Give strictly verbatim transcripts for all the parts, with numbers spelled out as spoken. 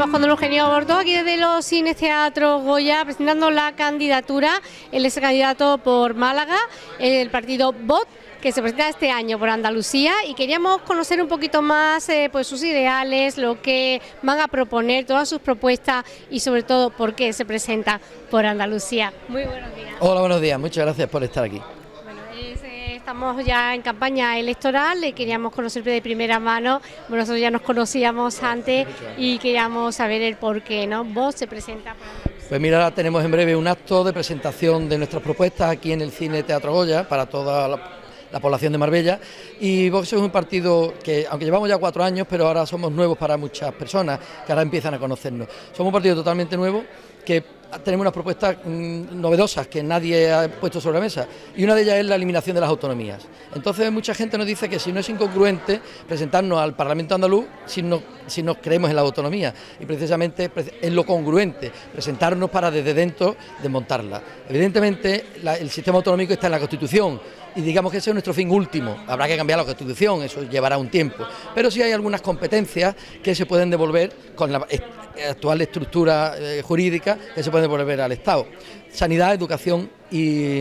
Estamos con don Eugenio Bordó, aquí desde los Cines Teatro Goya, presentando la candidatura. Él es candidato por Málaga, el partido V O T, que se presenta este año por Andalucía, y queríamos conocer un poquito más eh, pues sus ideales, lo que van a proponer, todas sus propuestas y sobre todo por qué se presenta por Andalucía. Muy buenos días. Hola, buenos días, muchas gracias por estar aquí. Bueno, es, eh, estamos ya en campaña electoral, le queríamos conocer de primera mano. Bueno, nosotros ya nos conocíamos antes y queríamos saber el por qué, ¿no? V O T se presenta por Andalucía. Pues mira, ahora tenemos en breve un acto de presentación de nuestras propuestas aquí en el Cine Teatro Goya para toda la, la población de Marbella, y Vox es un partido que, aunque llevamos ya cuatro años, pero ahora somos nuevos para muchas personas que ahora empiezan a conocernos. Somos un partido totalmente nuevo, que tenemos unas propuestas mmm, novedosas que nadie ha puesto sobre la mesa, y una de ellas es la eliminación de las autonomías. Entonces mucha gente nos dice que si no es incongruente presentarnos al Parlamento andaluz si no, si no creemos en la autonomía, y precisamente es lo congruente, presentarnos para desde dentro desmontarla. Evidentemente la, el sistema autonómico está en la Constitución, y digamos que ese es nuestro fin último. Habrá que cambiar la Constitución, eso llevará un tiempo, pero sí hay algunas competencias que se pueden devolver con la actual estructura eh, jurídica, que se pueden devolver al Estado. Sanidad, educación y,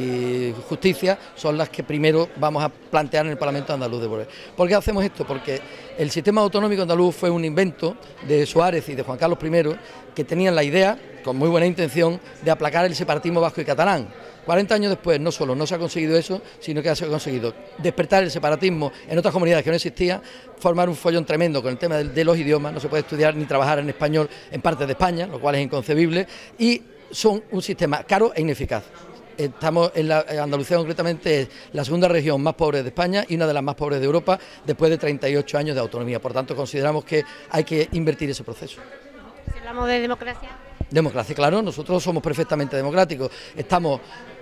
y justicia son las que primero vamos a plantear en el Parlamento andaluz devolver. ¿Por qué hacemos esto? Porque el sistema autonómico andaluz fue un invento de Suárez y de Juan Carlos primero, que tenían la idea, con muy buena intención, de aplacar el separatismo vasco y catalán. cuarenta años después no solo no se ha conseguido eso, sino que se ha conseguido despertar el separatismo en otras comunidades que no existía, formar un follón tremendo con el tema de, de los idiomas. No se puede estudiar ni trabajar en español en partes de España, lo cual es inconcebible, y son un sistema caro e ineficaz. Estamos en, la, en Andalucía concretamente es la segunda región más pobre de España y una de las más pobres de Europa después de treinta y ocho años de autonomía. Por tanto, consideramos que hay que invertir ese proceso. Si hablamos de democracia. Democracia, claro, nosotros somos perfectamente democráticos, estamos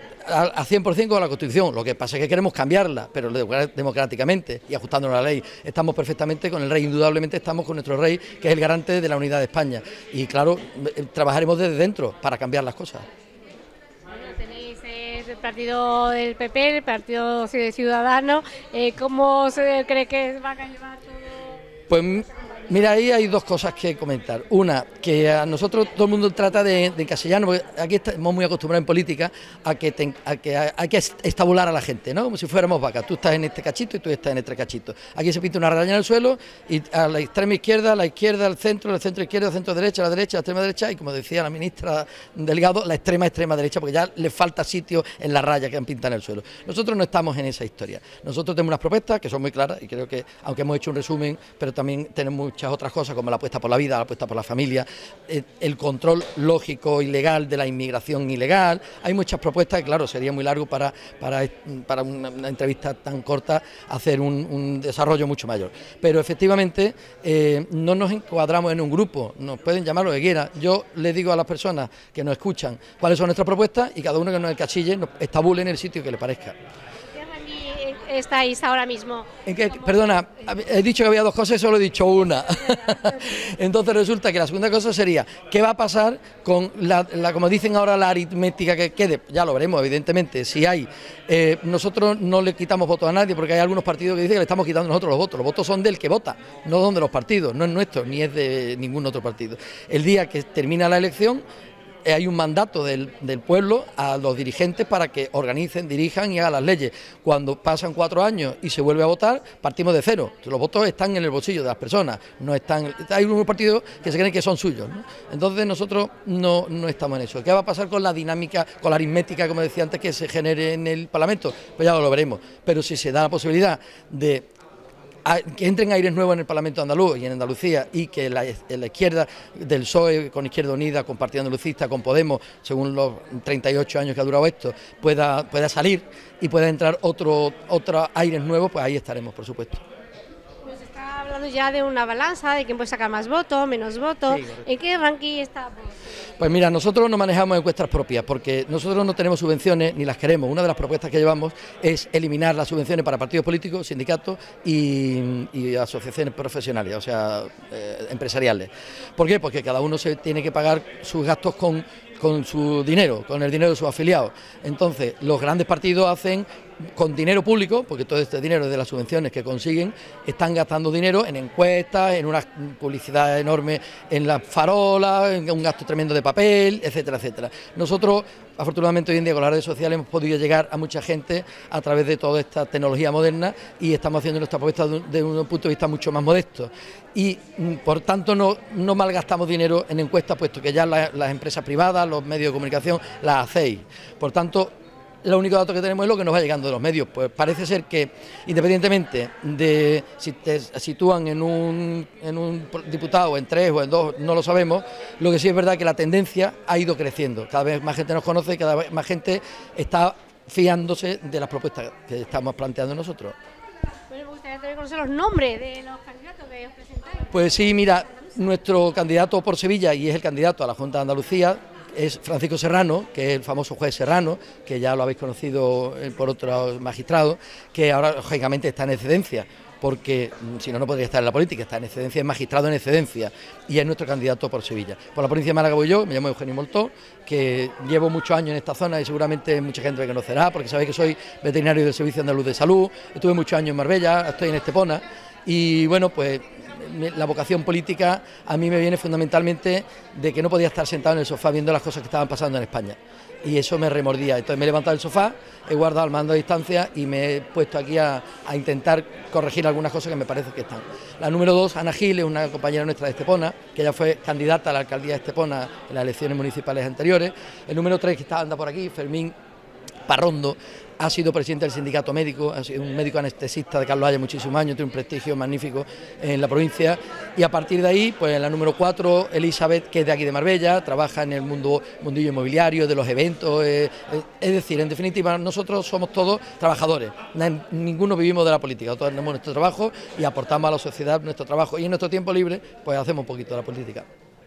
a cien por cien con la Constitución, lo que pasa es que queremos cambiarla, pero democráticamente y ajustándonos a la ley. Estamos perfectamente con el rey, indudablemente estamos con nuestro rey, que es el garante de la unidad de España, y claro, trabajaremos desde dentro para cambiar las cosas. Bueno, tenéis el partido del P P, el partido de Ciudadanos, eh, ¿cómo se cree que van a llevar todo? Pues mira, ahí hay dos cosas que comentar. Una, que a nosotros todo el mundo trata de, de encasillarnos, porque aquí estamos muy acostumbrados en política a que, te, a que hay que estabular a la gente, ¿no? Como si fuéramos vacas. Tú estás en este cachito y tú estás en este cachito. Aquí se pinta una raya en el suelo, y a la extrema izquierda, a la izquierda, al centro, al centro izquierda, al centro derecha, a la derecha, a la extrema derecha, y como decía la ministra Delgado, la extrema extrema derecha, porque ya le falta sitio en la raya que han pintado en el suelo. Nosotros no estamos en esa historia. Nosotros tenemos unas propuestas que son muy claras, y creo que, aunque hemos hecho un resumen, pero también tenemos muchas otras cosas, como la apuesta por la vida, la apuesta por la familia, el control lógico y legal de la inmigración ilegal. Hay muchas propuestas, y claro, sería muy largo para, para, para una, una entrevista tan corta hacer un, un desarrollo mucho mayor. Pero efectivamente eh, no nos encuadramos en un grupo, nos pueden llamar lo que quieran. Yo les digo a las personas que nos escuchan cuáles son nuestras propuestas, y cada uno que nos encasille nos estabule en el sitio que le parezca. Estáis ahora mismo. ¿En qué? Perdona, he dicho que había dos cosas y solo he dicho una. Entonces resulta que la segunda cosa sería, ¿qué va a pasar con la, la como dicen ahora, la aritmética que quede? Ya lo veremos, evidentemente, si hay. Eh, nosotros no le quitamos votos a nadie, porque hay algunos partidos que dicen que le estamos quitando nosotros los votos. Los votos son del que vota, no son de los partidos, no es nuestro, ni es de ningún otro partido. El día que termina la elección, hay un mandato del, del pueblo a los dirigentes para que organicen, dirijan y hagan las leyes. Cuando pasan cuatro años y se vuelve a votar, partimos de cero. Los votos están en el bolsillo de las personas, no están. Hay unos partidos que se creen que son suyos, ¿no? Entonces nosotros no, no estamos en eso. ¿Qué va a pasar con la dinámica, con la aritmética, como decía antes, que se genere en el Parlamento? Pues ya lo veremos. Pero si se da la posibilidad de A, que entren aires nuevos en el Parlamento andaluz y en Andalucía, y que la, la izquierda del P S O E, con Izquierda Unida, con Partido Andalucista, con Podemos, según los treinta y ocho años que ha durado esto, pueda, pueda salir y pueda entrar otro, otros aires nuevos, pues ahí estaremos, por supuesto. Pues está hablando ya de una balanza, de quién puede sacar más votos, menos votos. Sí, ¿en qué ranking está? Pues mira, nosotros no manejamos encuestas propias, porque nosotros no tenemos subvenciones ni las queremos. Una de las propuestas que llevamos es eliminar las subvenciones para partidos políticos, sindicatos y, y asociaciones profesionales, o sea, eh, empresariales. ¿Por qué? Porque cada uno se tiene que pagar sus gastos con, con su dinero, con el dinero de sus afiliados. Entonces, los grandes partidos hacen con dinero público, porque todo este dinero es de las subvenciones que consiguen, están gastando dinero en encuestas, en una publicidad enorme en las farolas, en un gasto tremendo de papel, etcétera, etcétera. Nosotros, afortunadamente, hoy en día con las redes sociales hemos podido llegar a mucha gente a través de toda esta tecnología moderna y estamos haciendo nuestra propuesta de un punto de vista mucho más modesto. Y, por tanto, no, no malgastamos dinero en encuestas, puesto que ya la, las empresas privadas, los medios de comunicación, las hacéis. Por tanto, el único dato que tenemos es lo que nos va llegando de los medios. Pues parece ser que, independientemente de si te sitúan en un, en un diputado, en tres o en dos, no lo sabemos, lo que sí es verdad que la tendencia ha ido creciendo. Cada vez más gente nos conoce y cada vez más gente está fiándose de las propuestas que estamos planteando nosotros. Bueno, me gustaría también conocer los nombres de los candidatos que os presentáis. Pues sí, mira, nuestro candidato por Sevilla, y es el candidato a la Junta de Andalucía, es Francisco Serrano, que es el famoso juez Serrano, que ya lo habéis conocido por otros magistrados, que ahora lógicamente está en excedencia, porque si no, no podría estar en la política, está en excedencia, es magistrado en excedencia, y es nuestro candidato por Sevilla. Por la provincia de Málaga voy yo, me llamo Eugenio Moltó, que llevo muchos años en esta zona y seguramente mucha gente me conocerá, porque sabéis que soy veterinario del Servicio Andaluz de Salud, estuve muchos años en Marbella, estoy en Estepona, y bueno, pues la vocación política a mí me viene fundamentalmente de que no podía estar sentado en el sofá viendo las cosas que estaban pasando en España, y eso me remordía. Entonces me he levantado del sofá, he guardado el mando a distancia y me he puesto aquí a, a intentar corregir algunas cosas que me parece que están. La número dos, Ana Gil, es una compañera nuestra de Estepona, que ya fue candidata a la alcaldía de Estepona en las elecciones municipales anteriores. El número tres, que está anda por aquí, Fermín Parrondo, ha sido presidente del sindicato médico, ha sido un médico anestesista de Carlos Haya muchísimos años, tiene un prestigio magnífico en la provincia, y a partir de ahí, pues la número cuatro, Elizabeth, que es de aquí de Marbella, trabaja en el mundo mundillo inmobiliario, de los eventos, eh, eh, es decir, en definitiva, nosotros somos todos trabajadores, ninguno vivimos de la política, todos tenemos nuestro trabajo y aportamos a la sociedad nuestro trabajo, y en nuestro tiempo libre, pues hacemos un poquito de la política.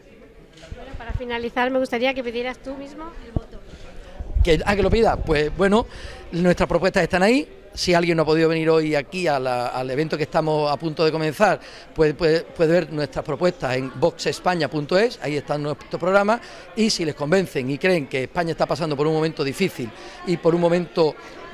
Bueno, para finalizar, me gustaría que pidieras tú mismo el voto. Que, ah, que lo pida, pues bueno, nuestras propuestas están ahí. Si alguien no ha podido venir hoy aquí a la, al evento que estamos a punto de comenzar, pues puede, puede ver nuestras propuestas en vox españa punto es, ahí está nuestro programa, y si les convencen y creen que España está pasando por un momento difícil y por un momento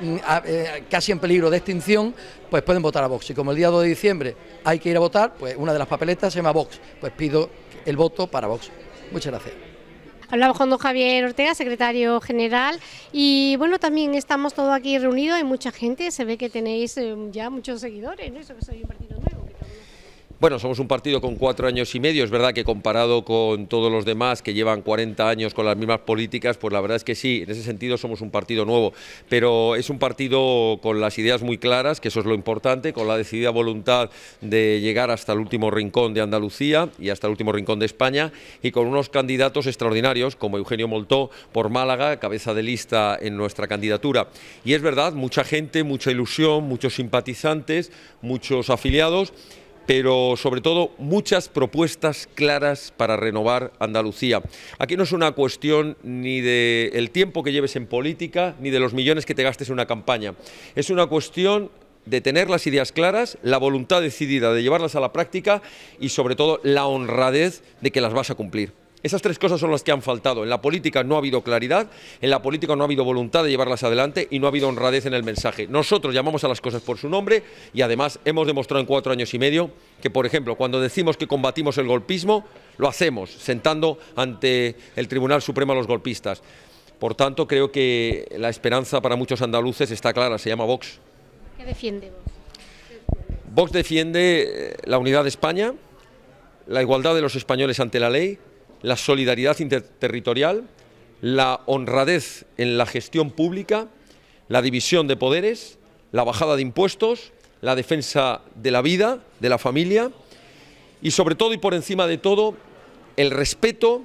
eh, casi en peligro de extinción, pues pueden votar a Vox. Y como el día dos de diciembre hay que ir a votar, pues una de las papeletas se llama Vox, pues pido el voto para Vox. Muchas gracias. Hablamos con don Javier Ortega, secretario general, y bueno, también estamos todos aquí reunidos, hay mucha gente, se ve que tenéis eh, ya muchos seguidores, ¿no? Eso que soy un partido nuevo. Bueno, somos un partido con cuatro años y medio, es verdad que comparado con todos los demás que llevan cuarenta años con las mismas políticas, pues la verdad es que sí, en ese sentido somos un partido nuevo, pero es un partido con las ideas muy claras, que eso es lo importante, con la decidida voluntad de llegar hasta el último rincón de Andalucía y hasta el último rincón de España, y con unos candidatos extraordinarios como Eugenio Moltó por Málaga, cabeza de lista en nuestra candidatura. Y es verdad, mucha gente, mucha ilusión, muchos simpatizantes, muchos afiliados, pero sobre todo muchas propuestas claras para renovar Andalucía. Aquí no es una cuestión ni del tiempo que lleves en política, ni de los millones que te gastes en una campaña. Es una cuestión de tener las ideas claras, la voluntad decidida de llevarlas a la práctica y sobre todo la honradez de que las vas a cumplir. Esas tres cosas son las que han faltado. En la política no ha habido claridad, en la política no ha habido voluntad de llevarlas adelante y no ha habido honradez en el mensaje. Nosotros llamamos a las cosas por su nombre y además hemos demostrado en cuatro años y medio que, por ejemplo, cuando decimos que combatimos el golpismo, lo hacemos, sentando ante el Tribunal Supremo a los golpistas. Por tanto, creo que la esperanza para muchos andaluces está clara, se llama Vox. ¿Qué defiende Vox? Vox defiende la unidad de España, la igualdad de los españoles ante la ley, la solidaridad interterritorial, la honradez en la gestión pública, la división de poderes, la bajada de impuestos, la defensa de la vida, de la familia y sobre todo y por encima de todo el respeto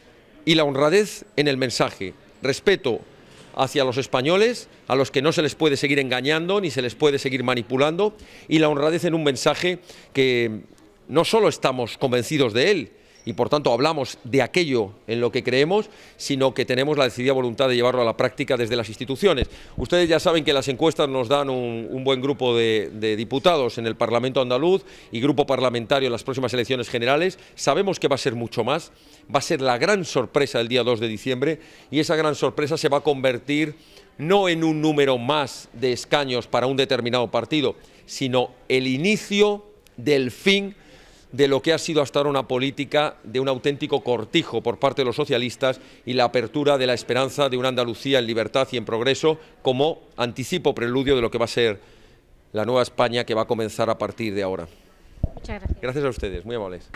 y la honradez en el mensaje. Respeto hacia los españoles, a los que no se les puede seguir engañando ni se les puede seguir manipulando, y la honradez en un mensaje que no solo estamos convencidos de él, y por tanto hablamos de aquello en lo que creemos, sino que tenemos la decidida voluntad de llevarlo a la práctica desde las instituciones. Ustedes ya saben que las encuestas nos dan un, un buen grupo de, de diputados en el Parlamento andaluz y grupo parlamentario en las próximas elecciones generales. Sabemos que va a ser mucho más, va a ser la gran sorpresa el día dos de diciembre, y esa gran sorpresa se va a convertir no en un número más de escaños para un determinado partido, sino el inicio del fin de lo que ha sido hasta ahora una política de un auténtico cortijo por parte de los socialistas y la apertura de la esperanza de una Andalucía en libertad y en progreso como anticipo, preludio de lo que va a ser la nueva España que va a comenzar a partir de ahora. Muchas gracias. Gracias a ustedes, muy amables.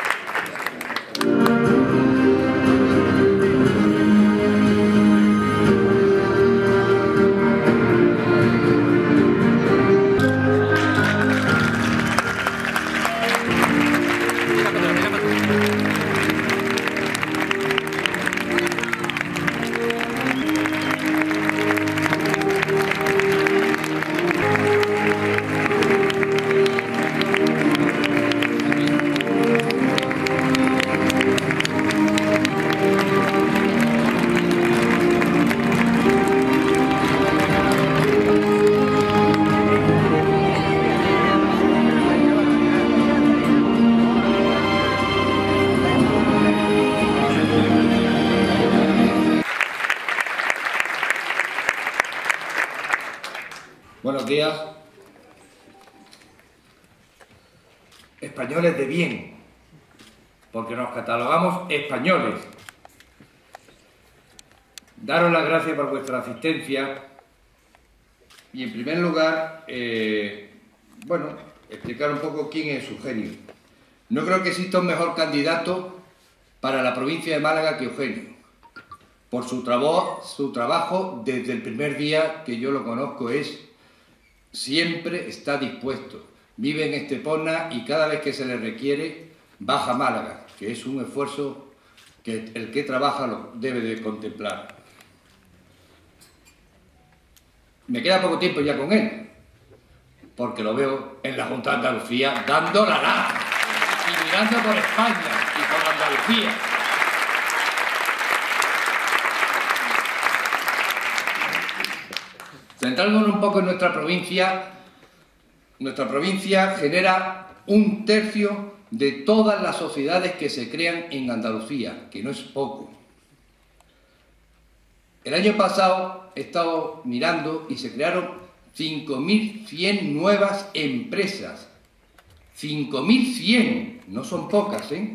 Buenos días. Españoles de bien, porque nos catalogamos españoles. Daros las gracias por vuestra asistencia y, en primer lugar, eh, bueno, explicar un poco quién es Eugenio. No creo que exista un mejor candidato para la provincia de Málaga que Eugenio, por su, trabo, su trabajo desde el primer día que yo lo conozco. Es siempre está dispuesto, vive en Estepona y cada vez que se le requiere baja a Málaga, que es un esfuerzo que el que trabaja lo debe de contemplar. Me queda poco tiempo ya con él, porque lo veo en la Junta de Andalucía dando la lata y mirando por España y por Andalucía. Centrándonos un poco en nuestra provincia, nuestra provincia genera un tercio de todas las sociedades que se crean en Andalucía, que no es poco. El año pasado he estado mirando y se crearon cinco mil cien nuevas empresas. cinco mil cien, no son pocas, ¿eh?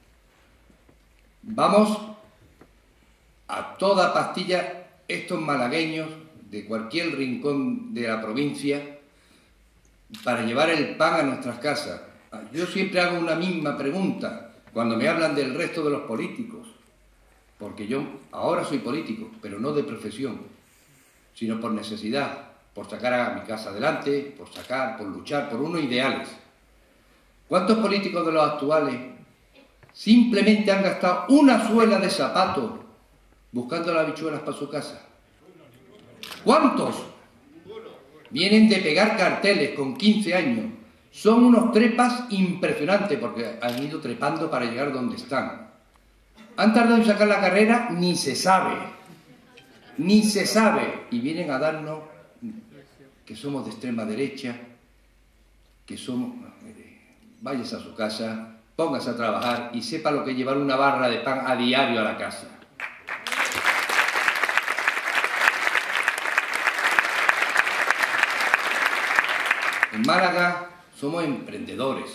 Vamos a toda pastilla estos malagueños de cualquier rincón de la provincia para llevar el pan a nuestras casas. Yo siempre hago una misma pregunta cuando me hablan del resto de los políticos, porque yo ahora soy político, pero no de profesión, sino por necesidad, por sacar a mi casa adelante, por sacar, por luchar por unos ideales. ¿Cuántos políticos de los actuales simplemente han gastado una suela de zapato buscando las habichuelas para su casa? ¿Cuántos? Vienen de pegar carteles con quince años. Son unos trepas impresionantes porque han ido trepando para llegar donde están. Han tardado en sacar la carrera, ni se sabe. Ni se sabe. Y vienen a darnos que somos de extrema derecha, que somos... Váyase a su casa, póngase a trabajar y sepa lo que es llevar una barra de pan a diario a la casa. En Málaga somos emprendedores.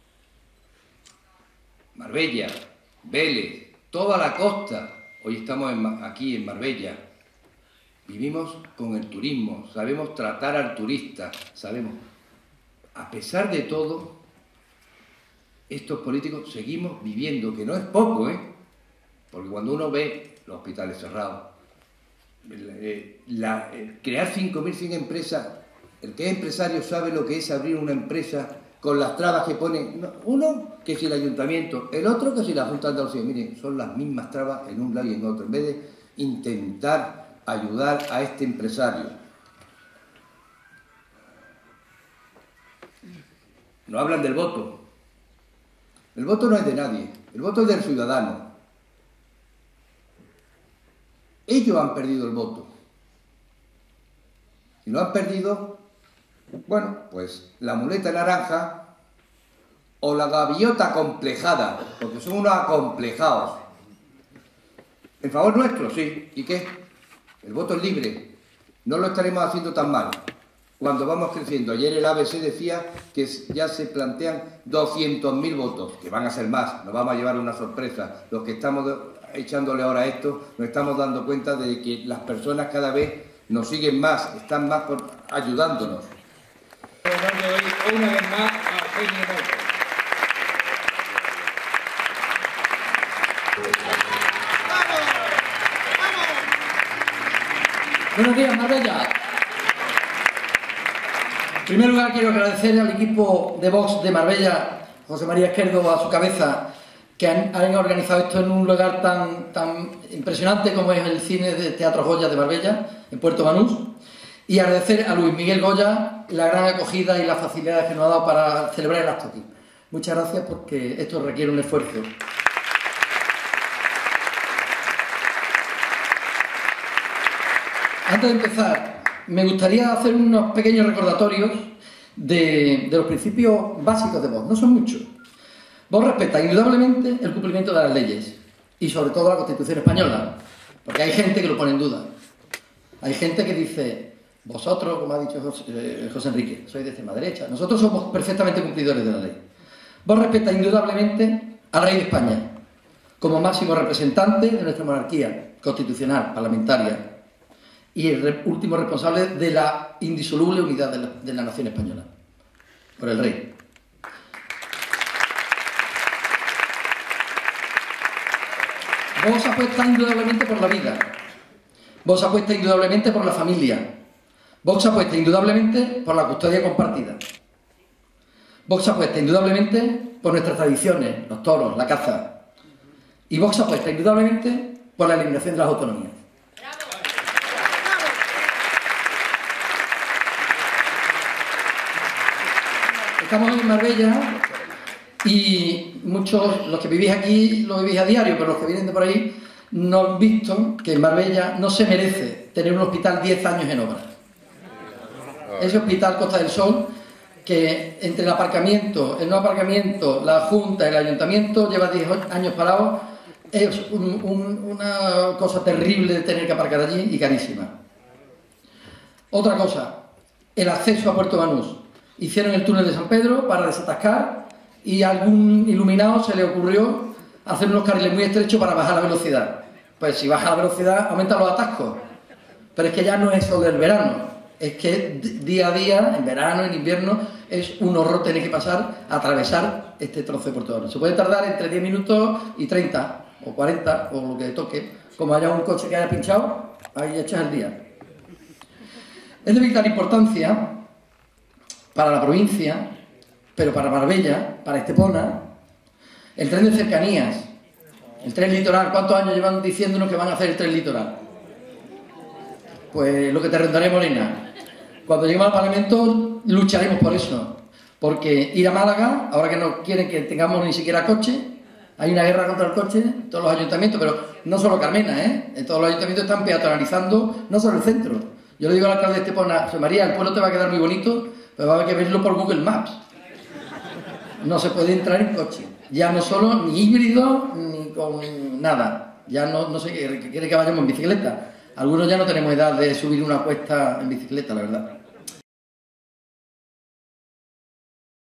Marbella, Vélez, toda la costa. Hoy estamos en, aquí en Marbella. Vivimos con el turismo, sabemos tratar al turista, sabemos. A pesar de todo, estos políticos seguimos viviendo, que no es poco, ¿eh? Porque cuando uno ve los hospitales cerrados, eh, la, eh, crear cinco mil cien empresas, el que es empresario sabe lo que es abrir una empresa con las trabas que ponen, uno que si el ayuntamiento, el otro que si la Junta de Andalucía. Miren, son las mismas trabas en un lado y en otro, en vez de intentar ayudar a este empresario. No hablan del voto. El voto no es de nadie, el voto es del ciudadano. Ellos han perdido el voto. Si lo han perdido, bueno, pues la muleta naranja o la gaviota acomplejada, porque son unos acomplejados. En favor nuestro, sí. ¿Y qué? El voto es libre. no lo estaremos haciendo tan mal cuando vamos creciendo. Ayer el A B C decía que ya se plantean doscientos mil votos, que van a ser más, nos vamos a llevar una sorpresa. Los que estamos echándole ahora a esto, nos estamos dando cuenta de que las personas cada vez nos siguen más, están más por, ayudándonos. Una vez más a Eugenio Moto. Buenos días, Marbella. En primer lugar, quiero agradecer al equipo de Vox de Marbella, José María Esquerdo a su cabeza, que han, han organizado esto en un lugar tan, tan impresionante como es el cine de Teatro Goya de Marbella, en Puerto Banús, y agradecer a Luis Miguel Goya la gran acogida y las facilidades que nos ha dado para celebrar el acto aquí. Muchas gracias, porque esto requiere un esfuerzo. Antes de empezar, me gustaría hacer unos pequeños recordatorios de, de los principios básicos de Vox. No son muchos. Vox respeta indudablemente el cumplimiento de las leyes y sobre todo la Constitución española, porque hay gente que lo pone en duda. Hay gente que dice, vosotros, como ha dicho José, eh, José Enrique, sois de extrema derecha. Nosotros somos perfectamente cumplidores de la ley. Vox respeta indudablemente al rey de España como máximo representante de nuestra monarquía constitucional, parlamentaria, y el re último responsable de la indisoluble unidad de la, de la nación española, por el rey. Vox apuesta indudablemente por la vida. Vox apuesta indudablemente por la familia. Vox apuesta indudablemente por la custodia compartida. Vox apuesta indudablemente por nuestras tradiciones, los toros, la caza. Y Vox apuesta indudablemente por la eliminación de las autonomías. Estamos en Marbella y muchos, los que vivís aquí, lo vivís a diario, pero los que vienen de por ahí no han visto que en Marbella no se merece tener un hospital diez años en obra. Ese hospital Costa del Sol, que entre el aparcamiento, el no aparcamiento, la Junta, el Ayuntamiento, lleva diez años parado, es un, un, una cosa terrible de tener que aparcar allí y carísima. Otra cosa, el acceso a Puerto Banús. Hicieron el túnel de San Pedro para desatascar y a algún iluminado se le ocurrió hacer unos carriles muy estrechos para bajar la velocidad. Pues si baja la velocidad, aumenta los atascos. Pero es que ya no es solo del verano, es que día a día, en verano, en invierno, es un horror tener que pasar a atravesar este trozo de Puerto Banús. Se puede tardar entre diez minutos y treinta, o cuarenta, o lo que toque. Como haya un coche que haya pinchado, ahí echas el día. Es de vital importancia para la provincia, pero para Marbella, para Estepona, el tren de cercanías, el tren litoral. ¿Cuántos años llevan diciéndonos que van a hacer el tren litoral? Pues lo que te rentaré, Morena. Cuando lleguemos al Parlamento lucharemos por eso, porque ir a Málaga, ahora que no quieren que tengamos ni siquiera coche, hay una guerra contra el coche en todos los ayuntamientos, pero no solo Carmena, ¿eh? En todos los ayuntamientos están peatonalizando, no solo el centro. Yo le digo al alcalde de Estepona, José María, el pueblo te va a quedar muy bonito, pero va a haber que verlo por Google Maps. No se puede entrar en coche. Ya no solo ni híbrido, ni con nada. Ya no, no sé qué quiere que vayamos en bicicleta. Algunos ya no tenemos edad de subir una cuesta en bicicleta, la verdad.